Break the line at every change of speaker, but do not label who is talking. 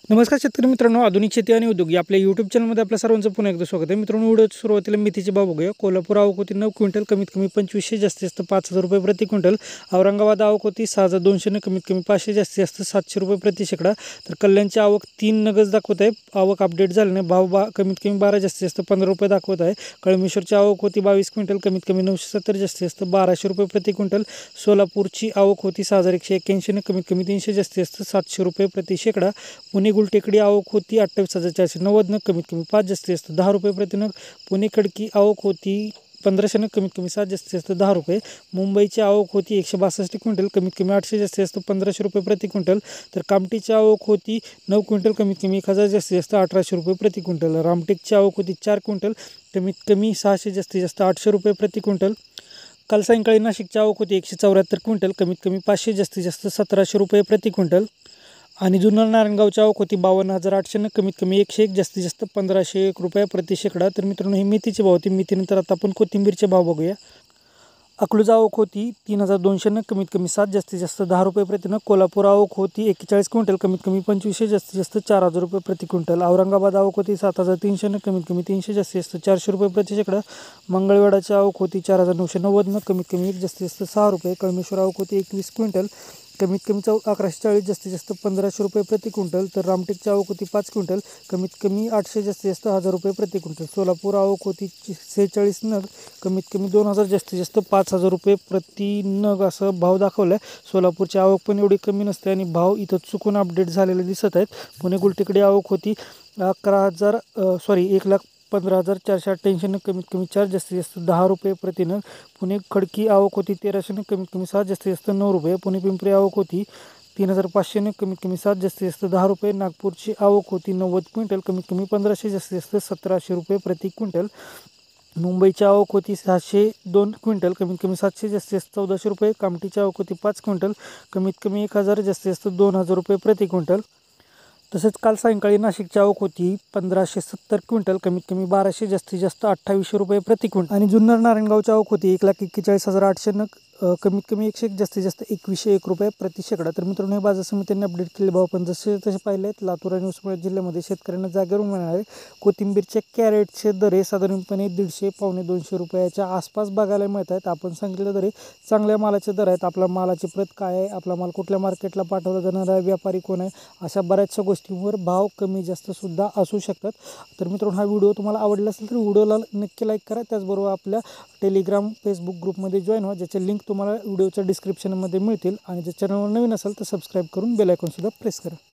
नमस्कार शेतकरी मित्रांनो, आधुनिक शेती आणि उद्योग या आपल्या यूट्यूब चॅनलमध्ये आपल्या सर्वांचं पुन्हा एकदा स्वागत आहे. मित्रांनो, व्हिडिओच्या सुरुवातीला मेथीचे भाव बघूया. कोल्हापूर आवक होती 9 क्विंटल, कमीत कमी 2500, जास्तीत जास्त 5000 रुपये प्रति क्विंटल. औरंगाबाद आवक होती 6200, कमीत कमी 500, जास्तीत जास्त 700 रुपये प्रति शेकडा. तर कल्याणची आवक 3 नगच दाखवत आहे. आवक अपडेट झाली नाही. भाव कमीत कमी 12, जास्तीत जास्त 15 रुपये दाखवत आहे. कळमेश्वरची आवक होती 22 क्विंटल, कमीत कमी 970, जास्तीत जास्त 1200 रुपये प्रति क्विंटल. सोलापूरची आवक होती 6181, कमीत कमी 300, जास्तीत जास्त 700 रुपये प्रति शेकडा. पुणे गुलटेकडी आवक होती 28,490 नग, कमीत कमी 5, जास्तीत जास्त 10 रुपये प्रति नग. पुणे खडकी आवक होती 1500 नग, कमीत कमी 7, जास्तीत जास्त 10 रुपये. मुंबईची आवक होती 162 क्विंटल, कमीत कमी 800, जास्तीत जास्त 1500 रुपये प्रति क्विंटल. तर कामठीची आवक होती 9 क्विंटल, कमीत कमी 1000, जास्तीत जास्त 1800 रुपये प्रति क्विंटल. रामटेकची आवक होती 4 क्विंटल, कमीत कमी 600, जास्तीत जास्त 800 रुपये प्रति क्विंटल. काल सायंकाळी नाशिकची आवक होती 174 क्विंटल, कमीत कमी 500, जास्तीत जास्त 1700 रुपये प्रति क्विंटल. आणि जुन्नर नारायणगावची आवक होती 52,800, कमीत कमी 101, जास्तीत जास्त 1501 रुपये प्रति शेकडा. तर मित्रांनो, ही मेथीचे भाव होती. मेथीनंतर आता आपण कोथिंबीरचे भाव बघूया. अकलूज आवक होती 3200, कमीत कमी 7, जास्तीत जास्त 10 रुपये प्रति नग. कोल्हापूर आवक होती 41 क्विंटल, कमीत कमी 2500, जास्तीत जास्त 4000 रुपये प्रति क्विंटल. औरंगाबाद आवक होती 7300, कमीत कमी 300, जास्तीत जास्त 400 रुपये प्रति शेकडा. मंगळवेढाची आवक होती 4990, कमीत कमी 1, जास्तीत जास्त 6 रुपये. कळमेश्वर आवक होती 21 क्विंटल, कमीत कमी 1140, जास्तीत जास्त 1500 रुपये प्रति क्विंटल. तर रामटेकची आवक होती 5 क्विंटल, कमीत कमी 800, जास्तीत जास्त 1000 रुपये प्रति क्विंटल. सोलापूर आवक होती 46 नग, कमीत कमी 2000, जास्तीत जास्त 5000 रुपये प्रति नग असं भाव दाखवला आहे. सोलापूरची आवक पण एवढी कमी नसते आणि भाव इथं चुकून अपडेट झालेले दिसत आहेत. पुणे गुलटेकडी आवक होती 1,15,488 नग, कमीत कमी 4, जास्तीत जास्त 10 रुपये प्रति नग. पुणे खडकी आवक होती 1300 नग, कमीत कमी 7, जास्तीत जास्त 9 रुपये. पुणे पिंपरी आवक होती 3500 नग, कमीत कमी 7, जास्तीत जास्त 10 रुपये. नागपूरची आवक होती 90 क्विंटल, कमीत कमी 1500, जास्तीत जास्त 1700 रुपये प्रति क्विंटल. मुंबईची आवक होती 602 क्विंटल, कमीत कमी 700, जास्तीत जास्त 1400 रुपये. कामठीची आवक होती 5 क्विंटल, कमीत कमी 1000, जास्तीत जास्त 2000 रुपये प्रति क्विंटल. तसेच काल सायंकाळी नाशिकची आवक होती 1570 क्विंटल, कमीत कमी 1200, जास्तीत जास्त 2800 रुपये प्रति क्विंटल. आणि जुन्नर नारायणगावची आवक होती 1,41,800 नग, कमीत कमी 101, जास्तीत जास्त 2101 रुपये प्रति शेकडा. तर मित्रांनो, हे बाजार समितीने अपडेट केले भाव पण जसे तसे पाहिले आहेत. लातूर आणि उस्मानाबाद जिल्ह्यामध्ये शेतकऱ्यांना जागेवरून मिळणारे कोथिंबीरचे कॅरेटचे दरे साधारणपणे 150 पावणे 200 रुपयाच्या आसपास बघायला मिळत आहेत. आपण सांगितलेले दरे चांगल्या मालाचे दर आहेत. आपल्या मालाची प्रत काय आहे, आपला माल कुठल्या मार्केटला पाठवला जाणार आहे, व्यापारी कोण आहे, अशा बऱ्याचशा गोष्टींवर भाव कमी जास्त सुद्धा असू शकतात. तर मित्रांनो, हा व्हिडिओ तुम्हाला आवडला असेल तर व्हिडिओला नक्की लाईक करा. त्याचबरोबर आपल्या टेलिग्राम फेसबुक ग्रुपमध्ये जॉईन व्हा, ज्याचे लिंक तुम्हाला व्हिडिओच्या डिस्क्रिप्शनमध्ये मिळतील. आणि जर चॅनलवर नवीन असेल तर सबस्क्राईब करून बेल आयकॉनसुद्धा प्रेस करा.